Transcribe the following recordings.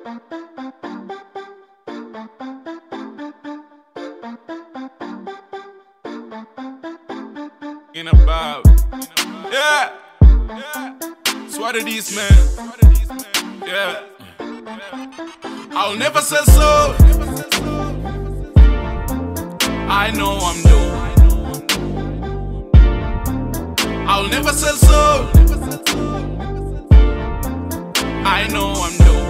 In about, yeah. So what it is, man. Yeah. I'll never sell soul. I know I'm dope. I'll never sell soul. I know I'm dope.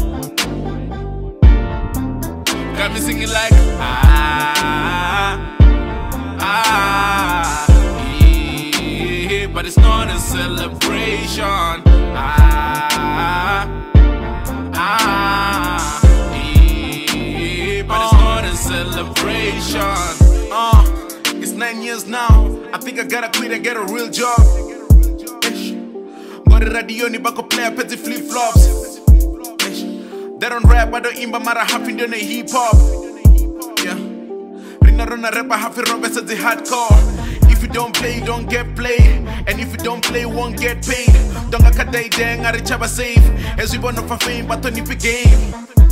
Got me singing like but it's not a celebration. But it's not a celebration. It's 9 years now. I think I gotta quit and get a real job. Got a radio ni bako play petty flip flops. They don't rap, I don't imba mara half in the hip hop. Yeah. Rina rona rapper half in Robert says the hardcore. If you don't play, you don't get played. And if you don't play, you won't get paid. Don't get a day, dang, I reach a safe. As we want for fame, but on if you game.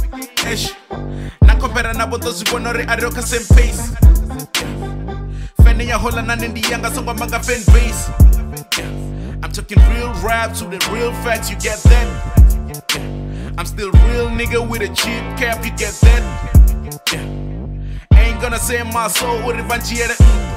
Na compare na botos, you want to read same pace. Fanny ya hola na in the younger song of manga fan base. I'm talking real rap to the real facts, you get that? I'm still real nigga with a cheap cap, you get that? Ain't gonna say my soul with a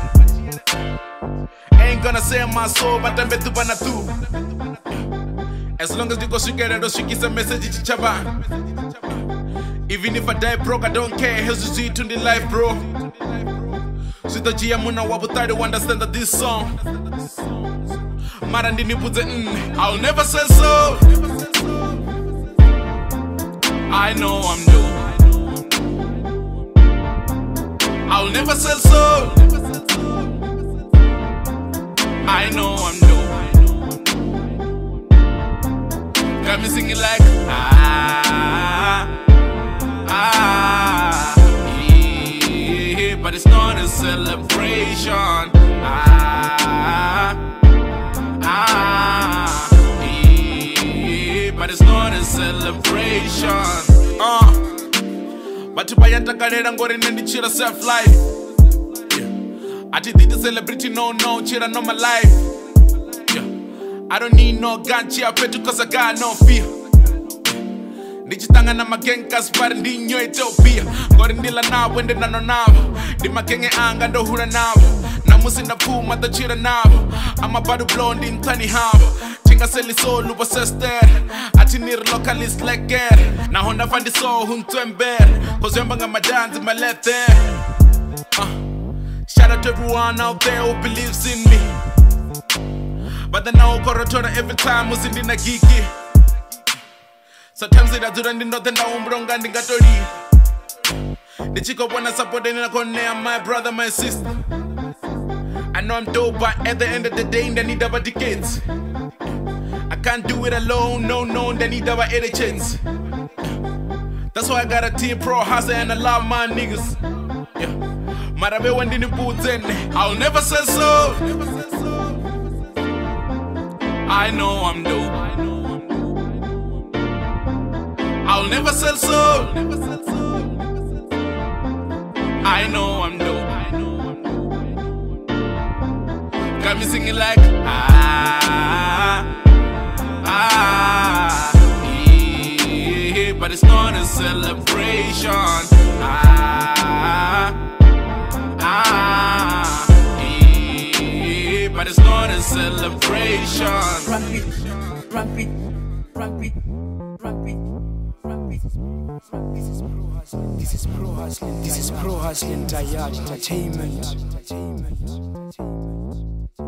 ain't gonna say my soul, but I'm better than two. As long as you go together, those shikis a message to chaba. Even if I die broke, I don't care. Here's to see it in the life, bro. So the Giamuna Wabutai to understand that this song. Marandini put it in. I'll never sell soul. I know I'm dope. I'll never sell soul. I know I'm dope. Got me singing like but it's not a celebration. But it's not a celebration. But to buy a takarera ngori nendi chira self life. I did the celebrity, no, cheer no my life. Yeah. I don't need no gun, cheer petty cause I got no fear. Nichitanga na magenkas but ndinyo Ethiopia. Ngori ndila na wende nano nabo. Di makenge anga ndo hura nabo. Na musi na puma the cheer nabo. I'm about to blow in tiny habo. Chinga seli soul lupa sister. Ati nir localist like get. Na honda fandi so huntu ember. Cause yambanga madanzi my left there. Shout out to everyone out there who believes in me. But then now Korotora every time was in the Nagiki. Sometimes it does not know the Naumbronga and Gatori. The chico wanna support in a corner, my brother, my sister. I know I'm dope, but at the end of the day, they need about tickets. I can't do it alone, no, they need about any chance. That's why I got a team pro house and a lot of my niggas. Yeah. Marabe went in the boots and I'll never sell soul. I know I'm dope. I'll never sell soul. I know I'm dope. Got me singing like but it's not a celebration. But it's not a celebration. Ramp it. This is Pro Hustling. This is Pro Hustling Tayari Entertainment.